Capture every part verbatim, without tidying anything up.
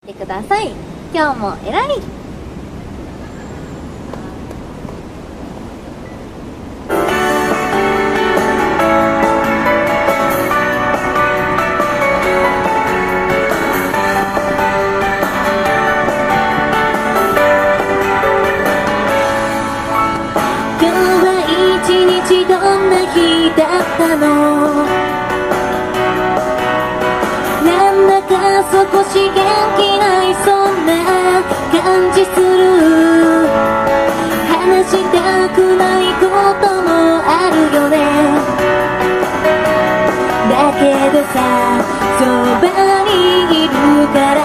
てください。今日も偉い。 どんな日だったの？なんだか少し元気ないそんな感じする。話したくないこともあるよね。だけどさ、そばにいるから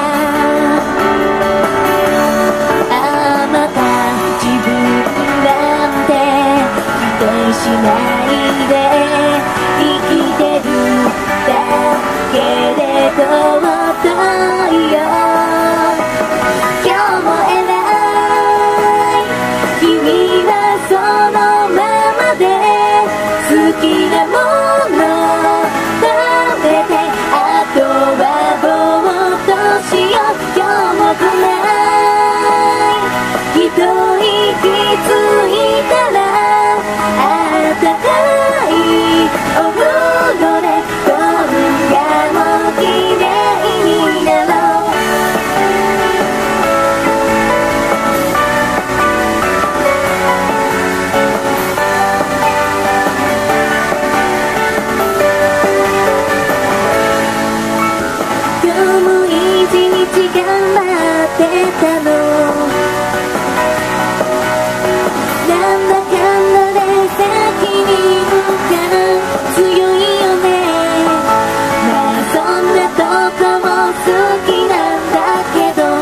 ああまた自分なんて否定しないで生きてるだけで尊いよ。今日も偉い。君はそのままで好きなもの食べてあとはぼーっとしよう。今日も暗い一息ついたらあったかいお風呂で今夜も綺麗になろう。今日も一日頑張ってたの。なんだかんだで責任が強いよね。まあそんなとこも好きなんだけど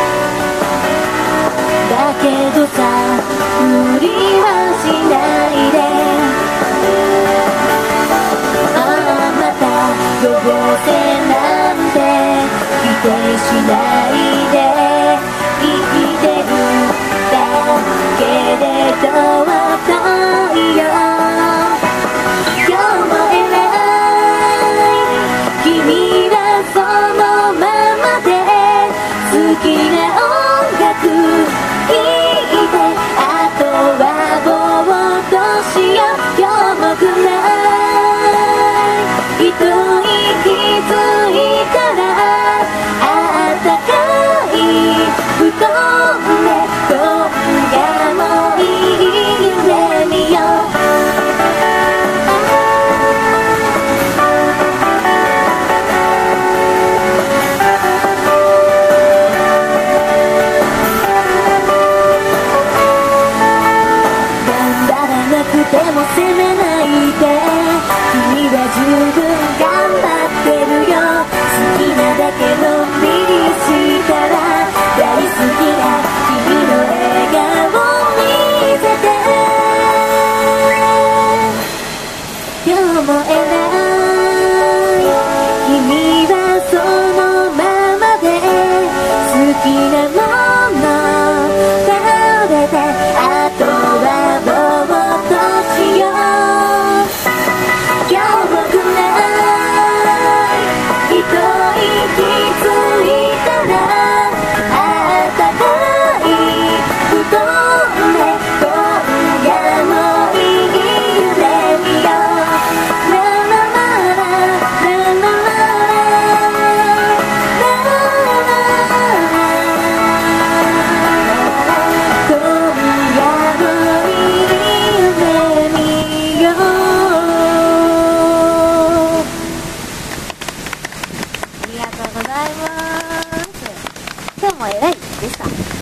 だけどさ、無理はしないで。ああまたどうせなんて否定しないで生きてるだけで尊いよ。今日も偉い。君はそのままで好きな音楽聴いてあとはぼーっとしよう。今日も暗い一息ついたらあったかい布団で今夜もいい夢見よう。頑張らなくても責めないで。君は十分頑張ってるよ。好きなだけのんびりしたら大好きな君の笑顔見せて。今日も偉い。君はそのままで好きなもの食べてあとはぼーっとしよう。今日も暗い一息ついたらあったかい布団で今夜もいい夢見よう。ラララララララ今夜もいい夢見よう。 ありがとうございます。今日も偉いでした。